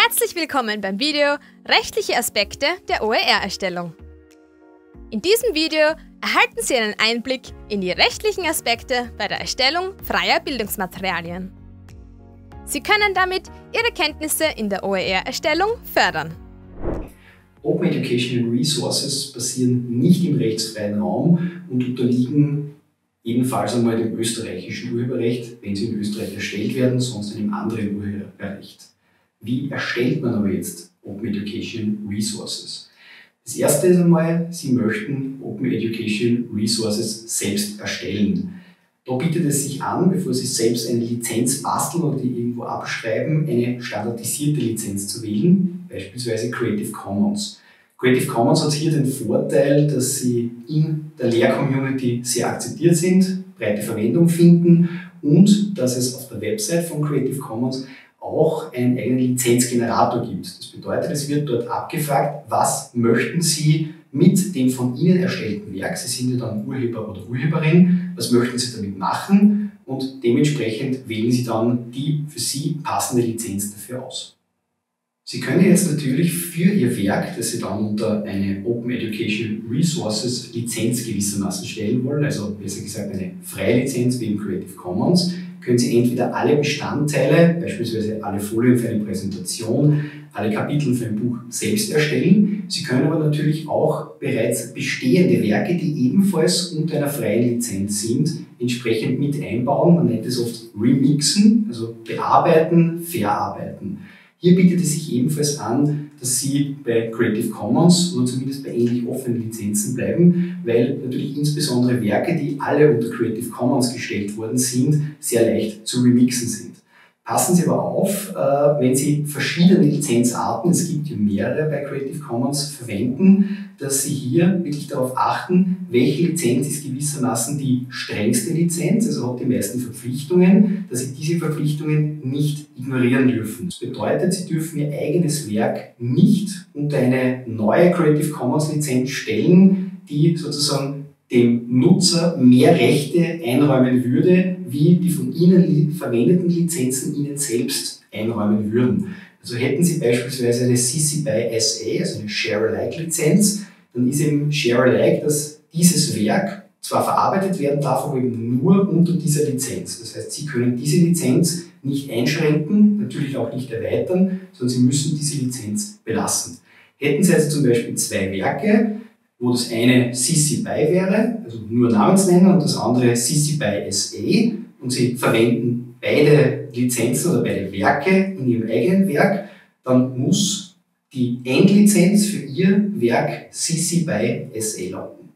Herzlich willkommen beim Video Rechtliche Aspekte der OER-Erstellung. In diesem Video erhalten Sie einen Einblick in die rechtlichen Aspekte bei der Erstellung freier Bildungsmaterialien. Sie können damit Ihre Kenntnisse in der OER-Erstellung fördern. Open Educational Resources basieren nicht im rechtsfreien Raum und unterliegen ebenfalls einmal dem österreichischen Urheberrecht, wenn sie in Österreich erstellt werden, sonst einem anderen Urheberrecht. Wie erstellt man aber jetzt Open Education Resources? Das erste ist einmal, Sie möchten Open Education Resources selbst erstellen. Da bietet es sich an, bevor Sie selbst eine Lizenz basteln oder die irgendwo abschreiben, eine standardisierte Lizenz zu wählen, beispielsweise Creative Commons. Creative Commons hat hier den Vorteil, dass sie in der Lehr-Community sehr akzeptiert sind, breite Verwendung finden und dass es auf der Website von Creative Commons auch einen eigenen Lizenzgenerator gibt. Das bedeutet, es wird dort abgefragt, was möchten Sie mit dem von Ihnen erstellten Werk, Sie sind ja dann Urheber oder Urheberin, was möchten Sie damit machen und dementsprechend wählen Sie dann die für Sie passende Lizenz dafür aus. Sie können jetzt natürlich für Ihr Werk, das Sie dann unter eine Open Education Resources Lizenz gewissermaßen stellen wollen, also besser gesagt eine freie Lizenz wie im Creative Commons, können Sie entweder alle Bestandteile, beispielsweise alle Folien für eine Präsentation, alle Kapitel für ein Buch selbst erstellen. Sie können aber natürlich auch bereits bestehende Werke, die ebenfalls unter einer freien Lizenz sind, entsprechend mit einbauen. Man nennt es oft Remixen, also bearbeiten, verarbeiten. Hier bietet es sich ebenfalls an, dass Sie bei Creative Commons oder zumindest bei ähnlich offenen Lizenzen bleiben, weil natürlich insbesondere Werke, die alle unter Creative Commons gestellt worden sind, sehr leicht zu remixen sind. Passen Sie aber auf, wenn Sie verschiedene Lizenzarten, es gibt ja mehrere bei Creative Commons, verwenden, dass Sie hier wirklich darauf achten, welche Lizenz ist gewissermaßen die strengste Lizenz, also hat die meisten Verpflichtungen, dass Sie diese Verpflichtungen nicht ignorieren dürfen. Das bedeutet, Sie dürfen Ihr eigenes Werk nicht unter eine neue Creative Commons Lizenz stellen, die sozusagen dem Nutzer mehr Rechte einräumen würde, wie die von Ihnen verwendeten Lizenzen Ihnen selbst einräumen würden. Also hätten Sie beispielsweise eine CC BY SA, also eine Share-alike-Lizenz, dann ist eben Share-alike, dass dieses Werk zwar verarbeitet werden darf, aber eben nur unter dieser Lizenz. Das heißt, Sie können diese Lizenz nicht einschränken, natürlich auch nicht erweitern, sondern Sie müssen diese Lizenz belassen. Hätten Sie also zum Beispiel zwei Werke, wo das eine CC BY wäre, also nur Namensnennung, und das andere CC BY SA, und Sie verwenden beide Lizenzen oder beide Werke in Ihrem eigenen Werk, dann muss die Endlizenz für Ihr Werk CC BY SA lauten.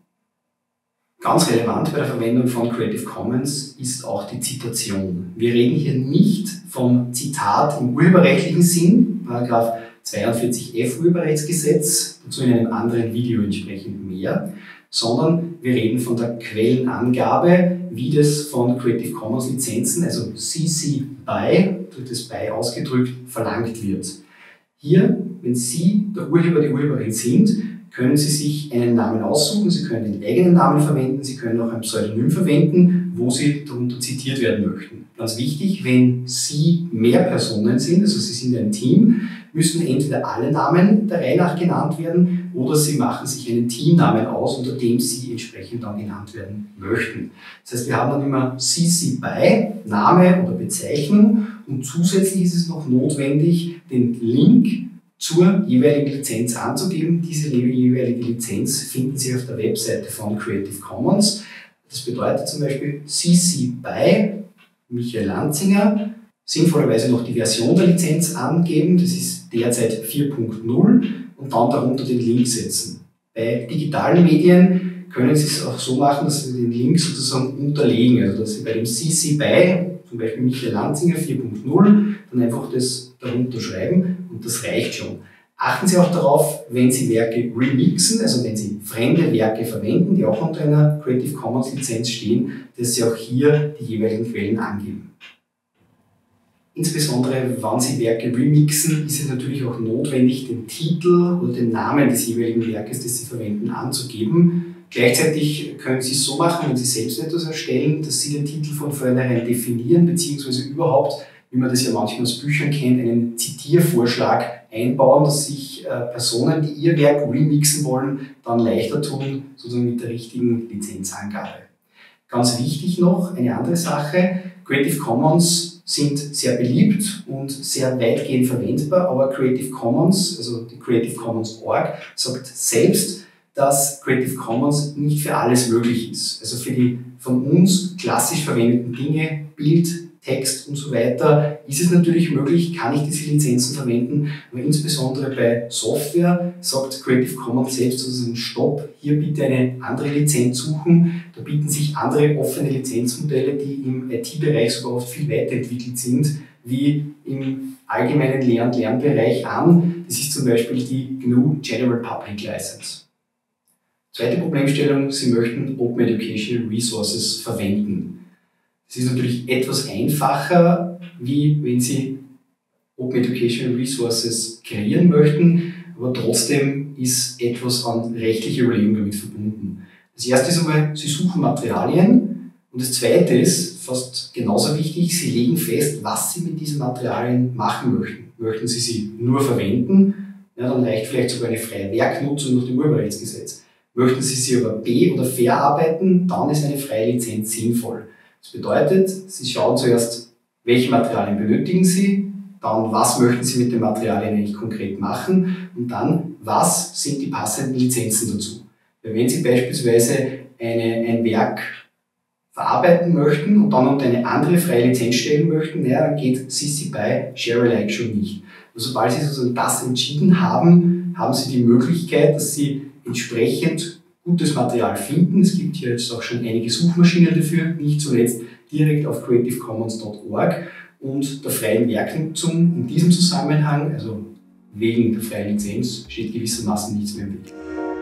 Ganz relevant bei der Verwendung von Creative Commons ist auch die Zitation. Wir reden hier nicht vom Zitat im urheberrechtlichen Sinn, Paragraph 42f Urheberrechtsgesetz, dazu in einem anderen Video entsprechend mehr, sondern wir reden von der Quellenangabe, wie das von Creative Commons Lizenzen, also CC BY, durch das BY ausgedrückt, verlangt wird. Hier, wenn Sie der Urheber, die Urheberin sind, können Sie sich einen Namen aussuchen, Sie können den eigenen Namen verwenden, Sie können auch ein Pseudonym verwenden, wo Sie darunter zitiert werden möchten. Ganz wichtig, wenn Sie mehr Personen sind, also Sie sind ein Team, müssen entweder alle Namen der Reihe nach genannt werden oder Sie machen sich einen Teamnamen aus, unter dem Sie entsprechend dann genannt werden möchten. Das heißt, wir haben dann immer CC BY, Name oder Bezeichnung, und zusätzlich ist es noch notwendig, den Link zur jeweiligen Lizenz anzugeben. Diese jeweilige Lizenz finden Sie auf der Webseite von Creative Commons. Das bedeutet zum Beispiel CC BY Michael Lanzinger, sinnvollerweise noch die Version der Lizenz angeben, das ist derzeit 4.0, und dann darunter den Link setzen. Bei digitalen Medien können Sie es auch so machen, dass Sie den Link sozusagen unterlegen, also dass Sie bei dem CC BY, zum Beispiel Michael Lanzinger 4.0, dann einfach das darunter schreiben und das reicht schon. Achten Sie auch darauf, wenn Sie Werke remixen, also wenn Sie fremde Werke verwenden, die auch unter einer Creative Commons Lizenz stehen, dass Sie auch hier die jeweiligen Quellen angeben. Insbesondere, wenn Sie Werke remixen, ist es natürlich auch notwendig, den Titel oder den Namen des jeweiligen Werkes, das Sie verwenden, anzugeben. Gleichzeitig können Sie es so machen, wenn Sie selbst etwas erstellen, dass Sie den Titel von vornherein definieren, beziehungsweise überhaupt wie man das ja manchmal aus Büchern kennt, einen Zitiervorschlag einbauen, dass sich Personen, die ihr Werk remixen wollen, dann leichter tun, sozusagen mit der richtigen Lizenzangabe. Ganz wichtig noch, eine andere Sache, Creative Commons sind sehr beliebt und sehr weitgehend verwendbar, aber Creative Commons, also die Creative Commons Org, sagt selbst, dass Creative Commons nicht für alles möglich ist. Also für die von uns klassisch verwendeten Dinge, Bild, Text und so weiter, ist es natürlich möglich, kann ich diese Lizenzen verwenden, aber insbesondere bei Software sagt Creative Commons selbst, also Stopp, hier bitte eine andere Lizenz suchen. Da bieten sich andere offene Lizenzmodelle, die im IT-Bereich sogar oft viel weiterentwickelt sind, wie im allgemeinen Lehr- und Lernbereich an. Das ist zum Beispiel die GNU General Public License. Zweite Problemstellung, Sie möchten Open Educational Resources verwenden. Es ist natürlich etwas einfacher, wie wenn Sie Open Educational Resources kreieren möchten, aber trotzdem ist etwas an rechtlicher Überlegung damit verbunden. Das erste ist einmal, Sie suchen Materialien und das zweite ist, fast genauso wichtig, Sie legen fest, was Sie mit diesen Materialien machen möchten. Möchten Sie sie nur verwenden? Ja, dann reicht vielleicht sogar eine freie Werknutzung nach dem Urheberrechtsgesetz. Möchten Sie sie aber be- oder verarbeiten, dann ist eine freie Lizenz sinnvoll. Das bedeutet, Sie schauen zuerst, welche Materialien benötigen Sie, dann was möchten Sie mit den Materialien eigentlich konkret machen und dann, was sind die passenden Lizenzen dazu. Weil wenn Sie beispielsweise ein Werk verarbeiten möchten und dann unter eine andere freie Lizenz stellen möchten, ja, dann geht CC BY Share Alike schon nicht. Und sobald Sie sozusagen das entschieden haben, haben Sie die Möglichkeit, dass Sie entsprechend gutes Material finden. Es gibt hier jetzt auch schon einige Suchmaschinen dafür, nicht zuletzt direkt auf creativecommons.org und der freien Werknutzung in diesem Zusammenhang, also wegen der freien Lizenz, steht gewissermaßen nichts mehr im Weg.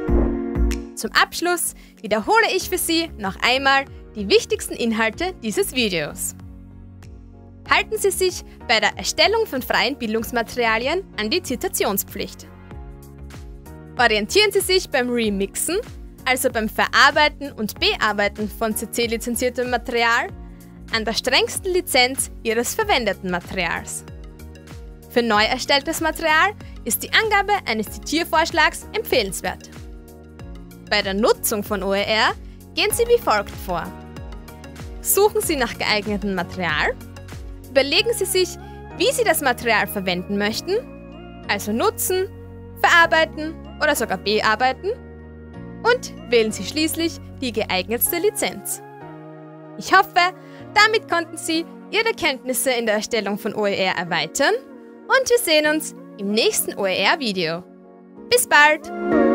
Zum Abschluss wiederhole ich für Sie noch einmal die wichtigsten Inhalte dieses Videos. Halten Sie sich bei der Erstellung von freien Bildungsmaterialien an die Zitationspflicht. Orientieren Sie sich beim Remixen, also beim Verarbeiten und Bearbeiten von CC-lizenziertem Material, an der strengsten Lizenz Ihres verwendeten Materials. Für neu erstelltes Material ist die Angabe eines Zitiervorschlags empfehlenswert. Bei der Nutzung von OER gehen Sie wie folgt vor. Suchen Sie nach geeignetem Material, überlegen Sie sich, wie Sie das Material verwenden möchten, also nutzen, verarbeiten oder sogar bearbeiten, und wählen Sie schließlich die geeignetste Lizenz. Ich hoffe, damit konnten Sie Ihre Kenntnisse in der Erstellung von OER erweitern und wir sehen uns im nächsten OER-Video. Bis bald!